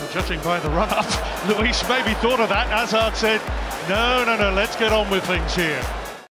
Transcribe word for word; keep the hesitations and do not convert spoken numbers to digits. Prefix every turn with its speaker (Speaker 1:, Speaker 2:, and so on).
Speaker 1: Judging by the run-up, Luiz maybe thought of that. Hazard said, no, no, no, let's get on with things here.